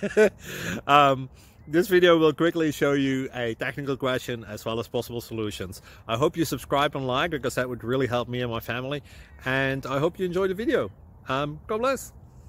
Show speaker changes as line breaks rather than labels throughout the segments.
um, this video will quickly show you a technical question as well as possible solutions. I hope you subscribe and like, because that would really help me and my family. And I hope you enjoy the video. God bless.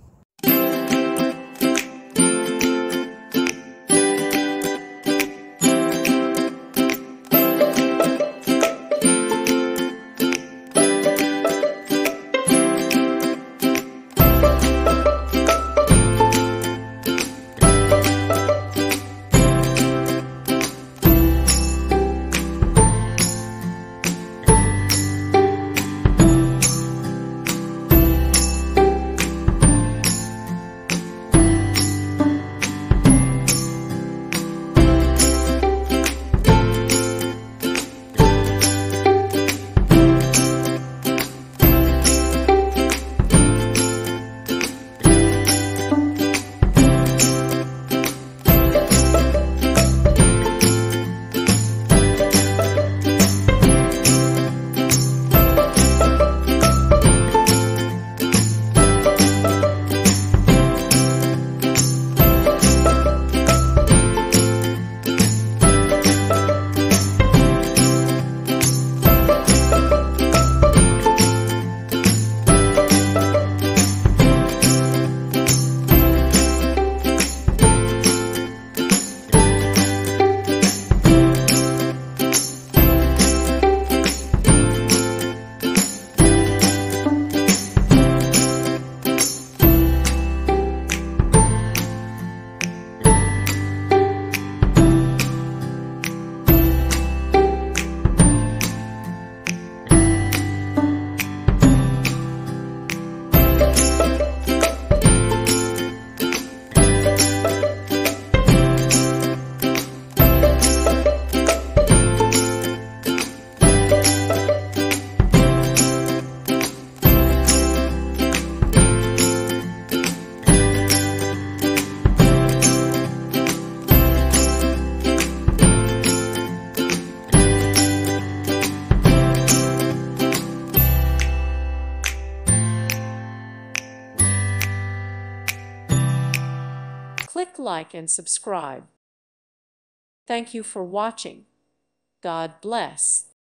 Click like and subscribe. Thank you for watching. God bless.